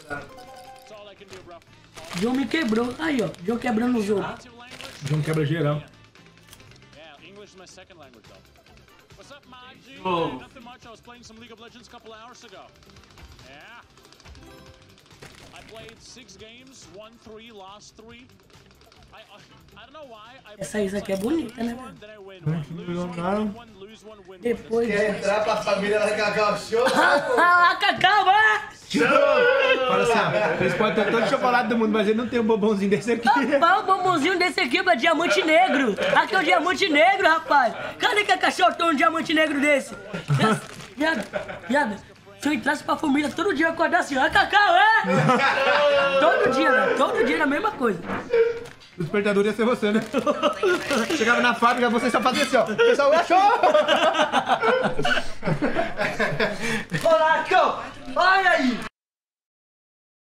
John me quebrou. Aí, ó. John quebrando o jogo. John quebra geral. Oh. Essa Isa aqui é bonita, né, mano? Depois. Quer entrar pra família da Cacau Show? Ah, Cacau, vai! Fala assim, ó, eles podem ter todo o chocolate do mundo, mas ele não tem um bombonzinho desse aqui. Rapaz, o bombonzinho desse aqui é diamante negro. Aqui é o diamante negro, rapaz. Cadê que a cachorro tem um diamante negro desse? Viado, se eu entrasse pra família todo dia eu acordar assim, ó, Cacau, é? Todo dia, né? Todo dia era a mesma coisa. O despertador ia ser você, né? Chegava na fábrica, você só fazia assim, ó. O pessoal achou! Olá, Cacau! Olha aí!